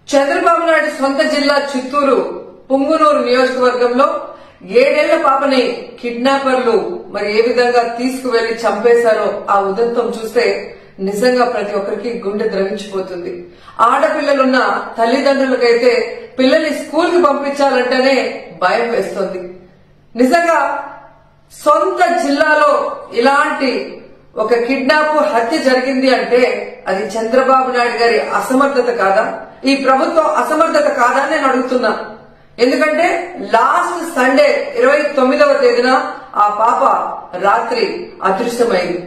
చంద్రబాబు నాయుడు సొంత జిల్లా చిత్తూరు పుంగునూరు నియోజకవర్గంలో 7 ఏళ్ల పాపని కిడ్నాపర్లు మరి ఏ విధంగా తీసుకువెళ్లి చంపేశారో ఆ ఉదంతం చూస్తే నిజంగా ప్రతి ఒక్కరికి గుండె ద్రవించిపోతుంది. ఆడపిల్లలున్న తల్లిదండ్రులకైతే పిల్లల్ని స్కూల్ కి పంపించాలంటేనే భయం వేస్తుంది. నిజంగా సొంత జిల్లాలో ఇలాంటి ఒక కిడ్నాప్ హత్య జరిగింది అంటే అది చంద్రబాబు నాయుడు గారి అసమర్థత కాదా, ఈ ప్రభుత్వం అసమర్థత కాదా అని నేను అడుగుతున్నా. ఎందుకంటే లాస్ట్ సండే 29వ తేదీన ఆ పాప రాత్రి అదృశ్యమైంది.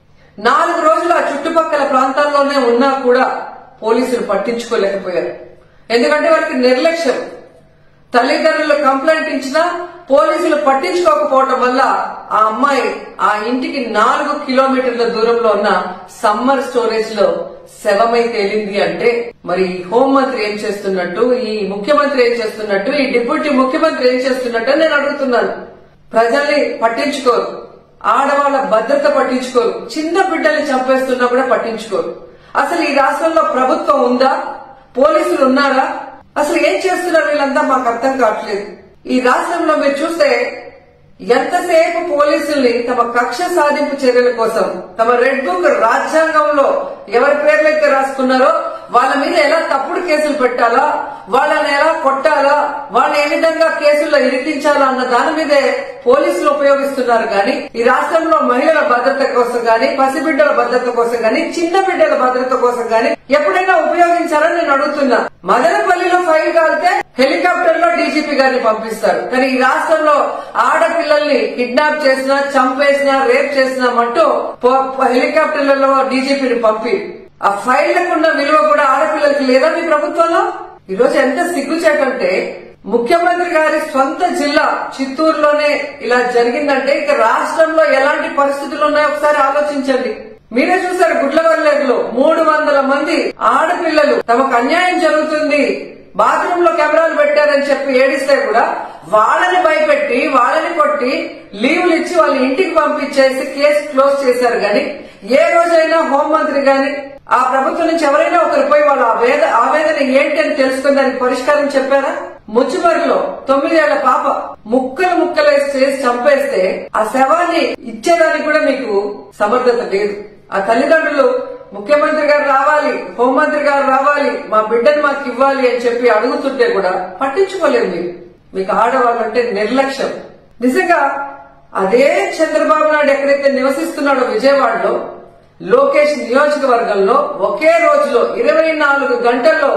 4 రోజులు ఆ చుట్టుపక్కల ప్రాంతాల్లోనే ఉన్నా కూడా పోలీసులు పట్టించుకోలేకపోయారు. ఎందుకంటే వారికి నిర్లక్ష్యం. తల్లిదండ్రులు కంప్లైంట్ ఇచ్చినా పోలీసులు పట్టించుకోకపోవడం వల్ల ఆ అమ్మాయి ఆ ఇంటికి 4 కిలోమీటర్ల దూరంలో ఉన్న సమ్మర్ స్టోరేజ్ లో శవమై తేలింది అంటే మరి హోంమంత్రి ఏం చేస్తున్నట్టు, ఈ ముఖ్యమంత్రి ఏం చేస్తున్నట్టు, ఈ డిప్యూటీ ముఖ్యమంత్రి ఏం చేస్తున్నట్టు నేను అడుగుతున్నాను. ప్రజల్ని పట్టించుకోరు, ఆడవాళ్ల భద్రత పట్టించుకోరు, చిన్న బిడ్డల్ని చంపేస్తున్నా కూడా పట్టించుకోరు. అసలు ఈ రాష్ట్రంలో ప్రభుత్వం ఉందా, పోలీసులు ఉన్నారా, అసలు ఏం చేస్తున్నారు వీళ్ళంతా మాకు అర్థం కావట్లేదు. ఈ రాష్ట్రంలో మీరు చూస్తే ఎంతసేపు పోలీసుల్ని తమ కక్ష సాధింపు చర్యల కోసం తమ రెడ్ బుక్ రాజ్యాంగంలో ఎవరి పేర్లైతే రాసుకున్నారో వాళ్ళ మీద ఎలా తప్పుడు కేసులు పెట్టాలా, వాళ్ళని ఎలా కొట్టాలా, వాళ్ళని ఏ విధంగా కేసుల్లో ఇరికించాలా అన్న దాని మీదే పోలీసులు ఉపయోగిస్తున్నారు. కానీ ఈ రాష్ట్రంలో మహిళల భద్రత కోసం గాని, పసిబిడ్డల భద్రత కోసం గాని, చిన్న బిడ్డల భద్రత కోసం గాని ఎప్పుడైనా ఉపయోగించాలని నేను అడుగుతున్నా. మదనపల్లిలో ఫైల్ కాలితే హెలికాప్టర్ లో డీజీపీ గారిని పంపిస్తారు. కానీ ఈ రాష్ట్రంలో ఆడపిల్లల్ని కిడ్నాప్ చేసినా, చంపేసినా, రేప్ చేసినా అంటూ హెలికాప్టర్లలో డీజీపీని పంపి ఆ ఫైళ్లకున్న విలువ కూడా ఆడపిల్లలకి లేదా మీ ప్రభుత్వంలో? ఈ రోజు ఎంత సిగ్గుచేటంటే ముఖ్యమంత్రి గారి సొంత జిల్లా చిత్తూరులోనే ఇలా జరిగిందంటే ఇక రాష్ట్రంలో ఎలాంటి పరిస్థితులు ఉన్నాయో ఒకసారి ఆలోచించండి. మీరే చూసారు గుడ్లవల్లేరులో 300 మంది ఆడపిల్లలు తమకు అన్యాయం జరుగుతుంది, బాత్రూమ్ లో కెమెరాలు పెట్టారని చెప్పి ఏడిస్తే కూడా వాళ్ళని భయపెట్టి, వాళ్ళని కొట్టి లీవ్లు ఇచ్చి వాళ్ళ ఇంటికి పంపించేసి కేసు క్లోజ్ చేశారు. గాని ఏ రోజైనా హోంమంత్రి గాని ఆ ప్రభుత్వం నుంచి ఎవరైనా ఒకరు పోయి వాళ్ళ ఆవేదన ఏంటి అని తెలుసుకుని దానికి పరిష్కారం చెప్పారా? ముచ్చుమరిలో 9 ఏళ్ల పాప ముక్కలేసి చేసి చంపేస్తే ఆ శవాన్ని ఇచ్చేదానికి కూడా మీకు సమర్థత లేదు. ఆ తల్లిదండ్రులు ముఖ్యమంత్రి గారు రావాలి, హోంమంత్రి గారు రావాలి, మా బిడ్డను మాకు ఇవ్వాలి అని చెప్పి అడుగుతుంటే కూడా పట్టించుకోలేదు. మీరు మీకు ఆడవాళ్ళంటే నిర్లక్ష్యం. నిజంగా అదే చంద్రబాబు నాయుడు ఎక్కడైతే నివసిస్తున్నాడో విజయవాడలో లోకేష్ నియోజకవర్గంలో ఒకే రోజులో 24 గంటల్లో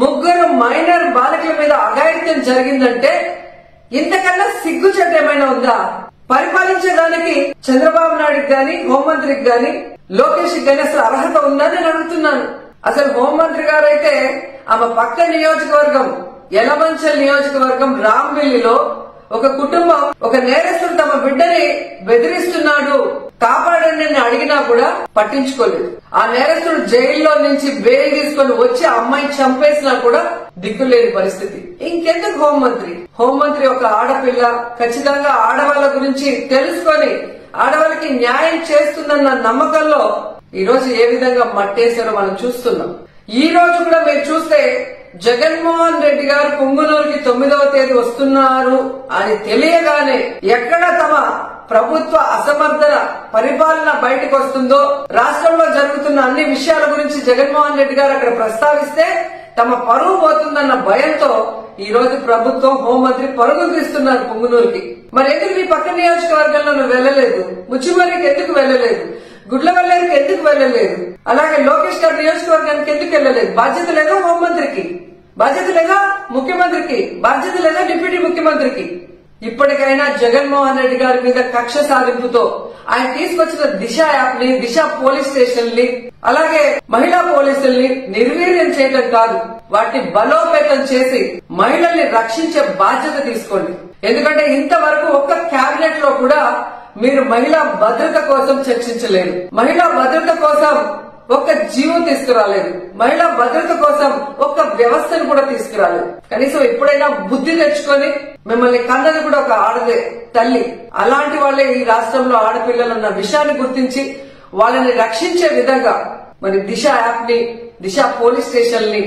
3 మైనర్ బాలికల మీద అఘాయిత్యం జరిగిందంటే ఇంతకన్నా సిగ్గుచేటు ఏమైనా ఉందా? పరిపాలించడానికి చంద్రబాబు నాయుడుకి గాని, హోంమంత్రికి గాని, లోకేష్ గాని అసలు అర్హత ఉందని నేను అడుగుతున్నాను. అసలు హోంమంత్రి గారైతే ఆమె పక్క నియోజకవర్గం యలమంచల్ నియోజకవర్గం రాంబిల్లిలో ఒక కుటుంబం ఒక నేరస్తుడు తమ బిడ్డని బెదిరిస్తున్నాడు, కాపాడండి అని అడిగినా కూడా పట్టించుకోలేదు. ఆ నేరస్తుడు జైల్లో నుంచి బెయిల్ తీసుకుని వచ్చి ఆ అమ్మాయిని చంపేసినా కూడా దిక్కులేని పరిస్థితి. ఇంకెందుకు హోంమంత్రి? హోంమంత్రి ఒక ఆడపిల్ల, ఖచ్చితంగా ఆడవాళ్ల గురించి తెలుసుకొని ఆడవాళ్ళకి న్యాయం చేస్తుందన్న నమ్మకంలో ఈ రోజు ఏ విధంగా మట్టేశారో మనం చూస్తున్నాం. ఈ రోజు కూడా మీరు చూస్తే జగన్మోహన్ రెడ్డి గారు పుంగునూరుకి 9వ తేదీ వస్తున్నారు అని తెలియగానే ఎక్కడ తమ ప్రభుత్వ అసమర్థన పరిపాలన బయటకు వస్తుందో, రాష్ట్రంలో జరుగుతున్న అన్ని విషయాల గురించి జగన్మోహన్ రెడ్డి గారు అక్కడ ప్రస్తావిస్తే తమ పరువు పోతుందన్న భయంతో ఈ రోజు ప్రభుత్వం, హోంమంత్రి పరుగు తీస్తున్నారు పుంగునూరుకి. మరి ఎందుకు మీ పక్క నియోజకవర్గంలో నువ్వు వెళ్లలేదు? ముచ్చిమరికి ఎందుకు వెళ్లలేదు? గుడ్లవల్లేరుకి ఎందుకు వెళ్లలేదు? అలాగే లోకేష్ గారి నియోజకవర్గానికి ఎందుకు వెళ్లలేదు? బాధ్యత లేదా హోంమంత్రికి? బాధ్యత లేదా ముఖ్యమంత్రికి? బాధ్యత లేదా డిప్యూటీ ముఖ్యమంత్రికి? ఇప్పటికైనా జగన్మోహన్ రెడ్డి గారి మీద కక్ష సాధింపుతో ఆయన తీసుకొచ్చిన దిశ యాప్ ని, దిశ పోలీస్ స్టేషన్ ని, అలాగే మహిళా పోలీసుల్ని నిర్వీర్యం చేయడం కాదు, వాటిని బలోపేతం చేసి మహిళల్ని రక్షించే బాధ్యత తీసుకోండి. ఎందుకంటే ఇంతవరకు ఒక్క కేబినెట్ లో కూడా మీరు మహిళా భద్రత కోసం చర్చించలేదు. మహిళా భద్రత కోసం ఒక్క జీవం తీసుకురాలేదు. మహిళా భద్రత కోసం ఒక్క వ్యవస్థను కూడా తీసుకురాలేదు. కనీసం ఎప్పుడైనా బుద్ధి తెచ్చుకొని మిమ్మల్ని కన్నది కూడా ఒక ఆడదే తల్లి. అలాంటి వాళ్ళే ఈ రాష్ట్రంలో ఆడపిల్లలు ఉన్న విషయాన్ని గుర్తించి వాళ్ళని రక్షించే విధంగా మరి దిశ యాప్ ని, దిశ పోలీస్ స్టేషన్ ని,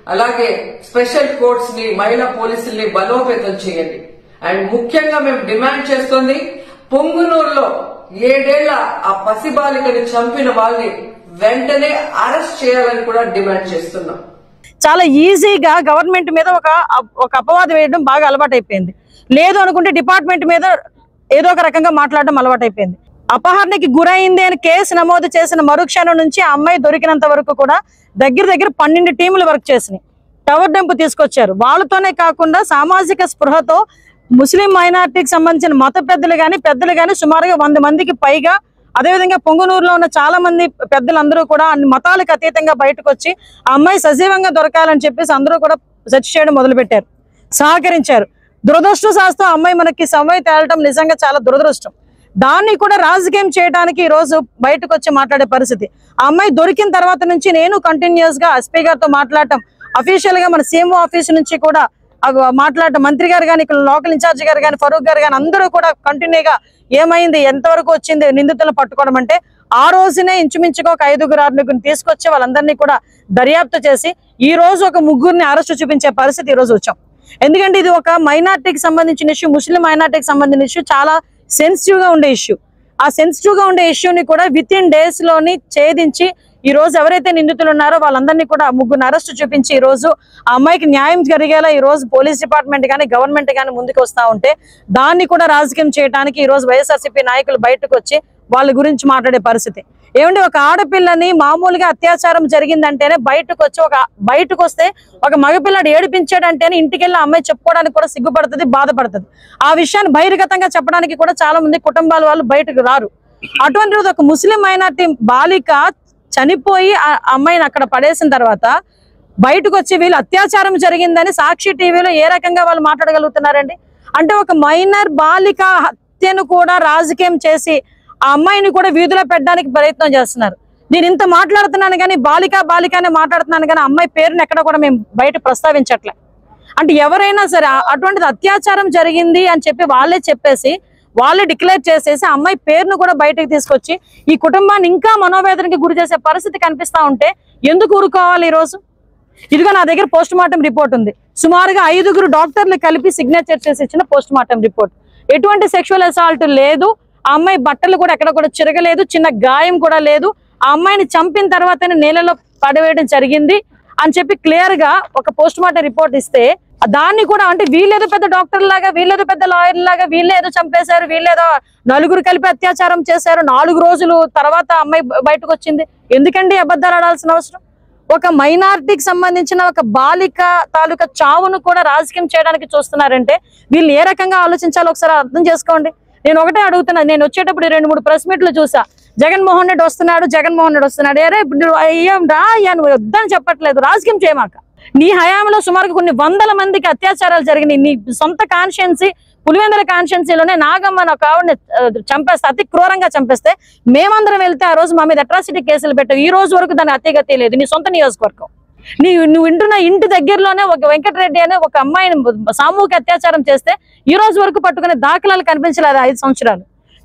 అలాగే స్పెషల్ కోర్ట్స్ ని, మహిళా పోలీసుల్ని బలోపేతం చేయండి. అండ్ ముఖ్యంగా మేము డిమాండ్ చేస్తుంది, పొంగునూరులో 7 ఏళ్ల ఆ పసిబాలికని చంపిన వాళ్ళని వెంటనే అరెస్ట్ చేయాలని కూడా డిమాండ్ చేస్తున్నాం. చాలా ఈజీగా గవర్నమెంట్ మీద ఒక అపవాదం వేయడం బాగా అలవాటైపోయింది. లేదు అనుకుంటే డిపార్ట్మెంట్ మీద ఏదో ఒక రకంగా మాట్లాడడం అలవాటైపోయింది. అపహరణకి గురైంది అని కేసు నమోదు చేసిన మరుక్షణం నుంచి ఆ అమ్మాయి దొరికినంత వరకు కూడా దగ్గర 12 టీములు వర్క్ చేసినాయి. టవర్ డంప్ తీసుకొచ్చారు. వాళ్ళతోనే కాకుండా సామాజిక స్పృహతో ముస్లిం మైనారిటీకి సంబంధించిన మత పెద్దలు గాని సుమారుగా 100 మందికి పైగా, అదేవిధంగా పొంగునూరులో ఉన్న చాలా మంది పెద్దలందరూ కూడా అన్ని మతాలకు అతీతంగా బయటకు వచ్చి ఆ అమ్మాయి సజీవంగా దొరకాలని చెప్పేసి అందరూ కూడా సెర్చ్ చేయడం మొదలుపెట్టారు, సహకరించారు. దురదృష్టశాస్త్రం ఆ అమ్మాయి మనకి సమయం తేలటం నిజంగా చాలా దురదృష్టం. దాన్ని కూడా రాజకీయం చేయడానికి ఈ రోజు బయటకు వచ్చి మాట్లాడే పరిస్థితి. ఆ అమ్మాయి దొరికిన తర్వాత నుంచి నేను కంటిన్యూస్ గా ఎస్పీ గారితో మాట్లాడటం, అఫీషియల్ గా మన సీఎంఓ ఆఫీస్ నుంచి కూడా మాట్లాడటం, మంత్రి గారు కానీ, ఇక్కడ లోకల్ ఇన్ఛార్జ్ గారు కానీ, ఫరూక్ గారు కానీ అందరూ కూడా కంటిన్యూగా ఏమైంది, ఎంతవరకు వచ్చింది నిందితులను పట్టుకోవడం అంటే, ఆ రోజునే ఇంచుమించుగా ఒక 5-6 తీసుకొచ్చి వాళ్ళందరినీ కూడా దర్యాప్తు చేసి ఈ రోజు ఒక 3 అరెస్టు చూపించే పరిస్థితి ఈ రోజు వచ్చాం. ఎందుకంటే ఇది ఒక మైనార్టీకి సంబంధించిన ఇష్యూ, ముస్లిం మైనార్టీకి సంబంధించిన ఇష్యూ, చాలా సెన్సిటివ్ గా ఉండే ఇష్యూ. ఆ సెన్సిటివ్ గా ఉండే ఇష్యూని కూడా విత్ ఇన్ డేస్ లోని ఛేదించి ఈ రోజు ఎవరైతే నిందితులు ఉన్నారో వాళ్ళందరినీ కూడా 3 అరెస్టు చూపించి ఈ రోజు ఆ అమ్మాయికి న్యాయం జరిగేలా ఈ రోజు పోలీస్ డిపార్ట్మెంట్ కానీ, గవర్నమెంట్ కానీ ముందుకు వస్తా ఉంటే, దాన్ని కూడా రాజకీయం చేయడానికి ఈ రోజు వైఎస్ఆర్సీపీ నాయకులు బయటకు వచ్చి వాళ్ళ గురించి మాట్లాడే పరిస్థితి. ఏమంటే ఒక ఆడపిల్లని మామూలుగా అత్యాచారం జరిగిందంటేనే బయటకు వస్తే ఒక మగపిల్లాడు ఏడిపించాడంటేనే ఇంటికి వెళ్ళి అమ్మాయి చెప్పుకోవడానికి కూడా సిగ్గుపడుతుంది, బాధపడుతుంది. ఆ విషయాన్ని బహిర్గతంగా చెప్పడానికి కూడా చాలా మంది కుటుంబాల వాళ్ళు బయటకు రారు. అటువంటి రోజు ఒక ముస్లిం మైనార్టీ బాలిక చనిపోయి ఆ అమ్మాయిని అక్కడ పడేసిన తర్వాత బయటకు వచ్చి వీళ్ళు అత్యాచారం జరిగిందని సాక్షి టీవీలో ఏ రకంగా వాళ్ళు మాట్లాడగలుగుతున్నారండి? అంటే ఒక మైనర్ బాలిక హత్యను కూడా రాజకీయం చేసి ఆ అమ్మాయిని కూడా వీధిలో పెట్టడానికి ప్రయత్నం చేస్తున్నారు. నేను ఇంత మాట్లాడుతున్నాను కానీ బాలికనే మాట్లాడుతున్నాను కానీ అమ్మాయి పేరుని ఎక్కడ కూడా మేము బయట ప్రస్తావించట్లే. అంటే ఎవరైనా సరే అటువంటిది అత్యాచారం జరిగింది అని చెప్పి వాళ్ళే చెప్పేసి వాళ్ళే డిక్లేర్ చేసేసి అమ్మాయి పేరును కూడా బయటకు తీసుకొచ్చి ఈ కుటుంబాన్ని ఇంకా మనోవేదనకి గురి చేసే పరిస్థితి కనిపిస్తా ఉంటే ఎందుకు ఊరుకోవాలి? ఈ రోజు ఇదిగో నా దగ్గర పోస్ట్ మార్టం రిపోర్ట్ ఉంది. సుమారుగా 5 డాక్టర్లు కలిపి సిగ్నేచర్ చేసి ఇచ్చిన పోస్ట్ మార్టం రిపోర్ట్. ఎటువంటి సెక్షువల్ అసాల్ట్ లేదు, ఆ అమ్మాయి బట్టలు కూడా ఎక్కడ కూడా చిరగలేదు, చిన్న గాయం కూడా లేదు. ఆ అమ్మాయిని చంపిన తర్వాతనే నేలలో పడవేయడం జరిగింది అని చెప్పి క్లియర్ గా ఒక పోస్ట్ మార్టం రిపోర్ట్ ఇస్తే, దాన్ని కూడా అంటే వీళ్ళేదో పెద్ద డాక్టర్ లాగా, వీళ్ళేదో పెద్ద లాయర్ లాగా, వీళ్ళేదో చంపేశారు, వీళ్ళేదో 4 కలిపి అత్యాచారం చేశారు, 4 రోజులు తర్వాత అమ్మాయి బయటకు వచ్చింది. ఎందుకండి అబద్ధాలు ఆడాల్సిన అవసరం? ఒక మైనారిటీకి సంబంధించిన ఒక బాలిక తాలూకా చావును కూడా రాజకీయం చేయడానికి చూస్తున్నారంటే వీళ్ళు ఏ రకంగా ఆలోచించాలో ఒకసారి అర్థం చేసుకోండి. నేను ఒకటే అడుగుతున్నా, నేను వచ్చేటప్పుడు 2-3 ప్రెస్ మీట్లు చూసా, జగన్మోహన్ రెడ్డి వస్తున్నాడు. అరే అయ్యాం రా అయ్యా, నువ్వు వద్దని చెప్పట్లేదు, రాజకీయం చేయమాక. నీ హయాంలో సుమారుగా కొన్ని 100 మందికి అత్యాచారాలు జరిగినాయి. నీ సొంత కాన్స్టిట్యున్సీ పులివెందుల కాన్స్టిట్యున్సీలోనే నాగమ్మ ఒక ఆవిడని చంపేస్తే, అతి క్రూరంగా చంపేస్తే మేమందరం వెళ్తే ఆ రోజు మా మీద అట్రాసిటీ కేసులు పెట్టావు. ఈ రోజు వరకు దాని అతిగతి లేదు. నీ సొంత నియోజకవర్గం, నువ్వు వింటున్న ఇంటి దగ్గరలోనే ఒక వెంకటరెడ్డి అనే ఒక అమ్మాయిని సామూహిక అత్యాచారం చేస్తే ఈ రోజు వరకు పట్టుకునే దాఖలాలు కనిపించలేదు. 5 సంవత్సరాలు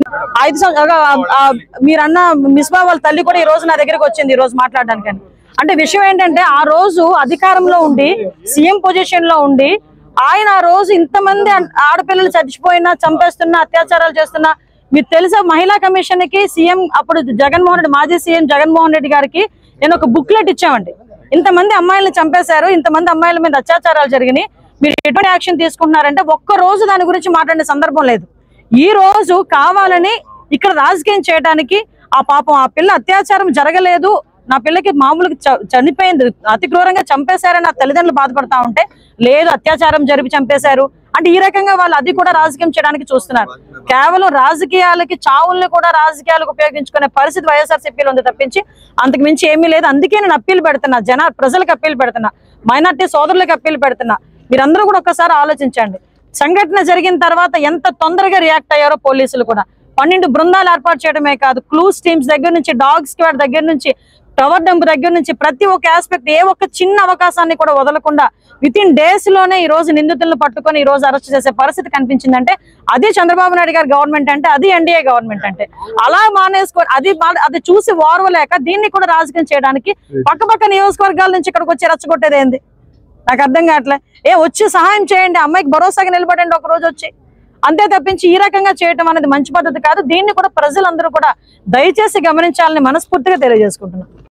మీరన్న మిస్బా వాళ్ళ తల్లి కూడా ఈ రోజు నా దగ్గరకు వచ్చింది ఈ రోజు మాట్లాడడానికి. అంటే విషయం ఏంటంటే ఆ రోజు అధికారంలో ఉండి సీఎం పొజిషన్ లో ఉండి ఆయన ఆ రోజు ఇంతమంది ఆడపిల్లలు చచ్చిపోయినా, చంపేస్తున్నా, అత్యాచారాలు చేస్తున్నా, మీకు తెలుసా మహిళా కమిషన్ కి సీఎం అప్పుడు మాజీ సీఎం జగన్మోహన్ రెడ్డి గారికి నేను ఒక బుక్లెట్ ఇచ్చామండి. ఇంతమంది అమ్మాయిలను చంపేశారు, ఇంతమంది అమ్మాయిల మీద అత్యాచారాలు జరిగినాయి, మీరు ఎటువంటి యాక్షన్ తీసుకుంటున్నారంటే ఒక్క రోజు దాని గురించి మాట్లాడే సందర్భం లేదు. ఈ రోజు కావాలని ఇక్కడ రాజకీయం చేయడానికి ఆ పాపం ఆ పిల్ల అత్యాచారం జరగలేదు, నా పిల్లకి మామూలుగా చనిపోయింది, అతి క్రూరంగా చంపేశారని నా తల్లిదండ్రులు బాధపడతా ఉంటే లేదు అత్యాచారం జరిపి చంపేశారు అంటే ఈ రకంగా వాళ్ళు అది కూడా రాజకీయం చేయడానికి చూస్తున్నారు. కేవలం రాజకీయాలకి చావుల్ని కూడా రాజకీయాలకు ఉపయోగించుకునే పరిస్థితి వైఎస్ఆర్సీపీలో ఉంది తప్పించి అంతకు మించి ఏమీ లేదు. అందుకే నేను అప్పీల్ పెడుతున్నా, ప్రజలకు అప్పీల్ పెడుతున్నా, మైనార్టీ సోదరులకు అప్పీల్ పెడుతున్నా, మీరందరూ కూడా ఒక్కసారి ఆలోచించండి. సంఘటన జరిగిన తర్వాత ఎంత తొందరగా రియాక్ట్ అయ్యారో పోలీసులు కూడా. 12 బృందాలు ఏర్పాటు చేయడమే కాదు, క్లూస్ టీమ్స్ దగ్గర నుంచి, డాగ్ స్క్వాడ్ దగ్గర నుంచి, టవర్ డంప్ దగ్గర నుంచి ప్రతి ఒక్క ఆస్పెక్ట్, ఏ ఒక్క చిన్న అవకాశాన్ని కూడా వదలకుండా విత్ ఇన్ డేస్ లోనే ఈ రోజు నిందితులను పట్టుకొని ఈ రోజు అరెస్ట్ చేసే పరిస్థితి కనిపించిందంటే అది చంద్రబాబు నాయుడు గారి గవర్నమెంట్ అంటే, అది ఎన్డీఏ గవర్నమెంట్ అంటే. అలా మానేసుకొని అది చూసి ఓర్వలేక దీన్ని కూడా రాజకీయం చేయడానికి పక్కపక్క నియోజకవర్గాల నుంచి ఇక్కడికి వచ్చి రెచ్చగొట్టేది ఏంది? నాకు అర్థం కావట్లే. వచ్చి సహాయం చేయండి, అమ్మాయికి భరోసాగా నిలబడండి ఒక రోజు వచ్చి, అంతే తప్పించి ఈ రకంగా చేయటం అనేది మంచి పద్ధతి కాదు. దీన్ని కూడా ప్రజలందరూ కూడా దయచేసి గమనించాలని మనస్ఫూర్తిగా తెలియజేసుకుంటున్నాను.